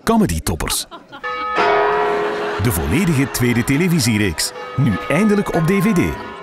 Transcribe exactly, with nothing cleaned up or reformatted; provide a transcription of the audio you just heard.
Comedy Toppers. De volledige tweede televisiereeks. Nu eindelijk op D V D.